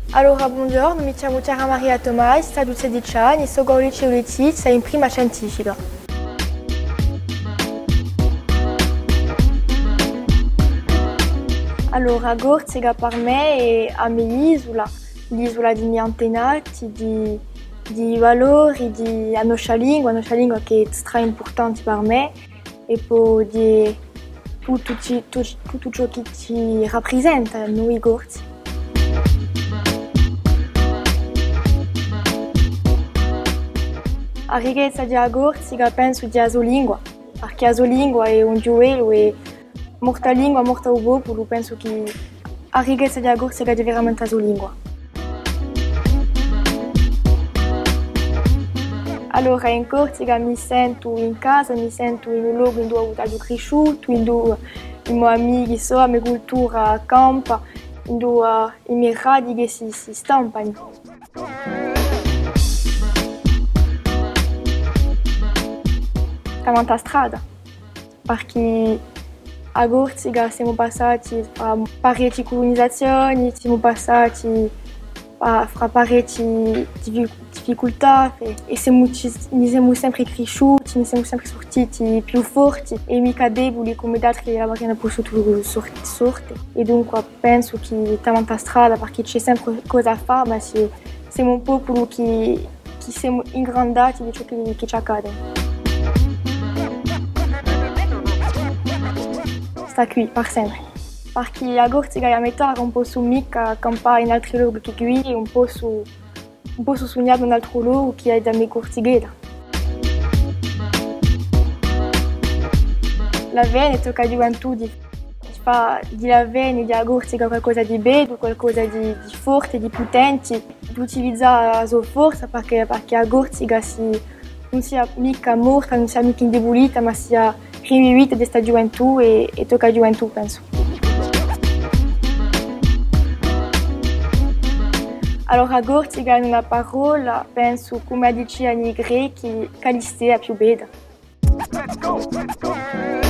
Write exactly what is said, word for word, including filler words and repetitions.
Allora, buongiorno, mi chiamo Chiara Maria Tomasi, ho sedici anni, sono al liceo Letizia in prima scientifica. Allora, Gorzica per me è la mia isola, l'isola dei miei antenati, di, di valori, di la nostra lingua, la nostra lingua che è stra importante per me e poi di tutto, tutto, tutto ciò che ci rappresenta noi Gorzi. La ricchezza di Gorzica penso di la sua lingua, perché la sua lingua è un duello e morta lingua, morta il popolo, penso che la ricchezza di Gorzica è veramente la sua lingua. Allora in Gorzica mi sento in casa, mi sento in un luogo dove ho avuto cresciuto, dove i miei amici sono, la mia cultura campa, dove i miei radici si, si stampano. Davanti alla strada, perché a Gorzica siamo passati fra parecchie colonizzazioni, siamo passati fra parecchie difficoltà e siamo, siamo sempre cresciuti, siamo sempre sortiti più forti e mica deboli come altri avrebbero potuto sortire. E dunque penso che davanti alla strada, perché c'è sempre cosa da fare, ma siamo un popolo che, che siamo ingrandati di ciò che, che ci accade. Sta qui per sempre, perché a Gorzica a metà un po' su mica campare in altri luoghi che qui, un po' su un po' su sognare in un altro luogo che è da me Gorzigheda. La Vene tocca a gioventù di fare della Vene, della Gorzica qualcosa di bello, qualcosa di, di forte, di potente, di utilizzare la sua forza perché, perché a Gorzica si, non sia mica morta, non sia mica indebolita, ma sia rivivita di questa gioventù e, e tocca a gioventù, penso. Allora, Gorzica in una parola, penso, come dicevano i greci, Calistea più bella. Let's go, let's go.